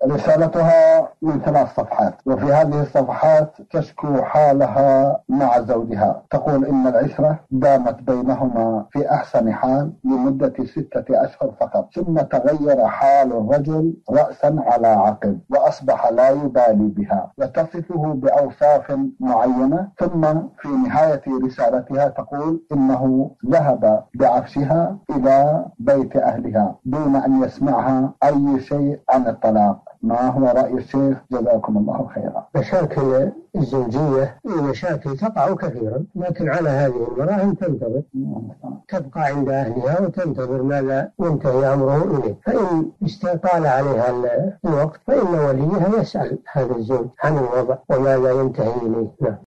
رسالتها من 3 صفحات، وفي هذه الصفحات تشكو حالها مع زوجها. تقول إن العشرة دامت بينهما في أحسن حال لمدة 6 أشهر فقط، ثم تغير حال الرجل رأسا على عقب وأصبح لا يبالي بها، وتصفه بأوصاف معينة. ثم في نهاية رسالتها تقول إنه ذهب بعفشها إلى بيت أهلها دون أن يسمعها أي شيء عن الطلاق. ما هو رأي الشيخ؟ جزاكم الله خيرا. مشاكل الزوجية مشاكل تقع كثيرا، لكن على هذه المرأة أن تنتظر، تبقى عند أهلها وتنتظر ماذا ينتهي أمره إليه. فإن استطال عليها الوقت فإن وليها يسأل هذا الزوج عن الوضع وماذا ينتهي إليه.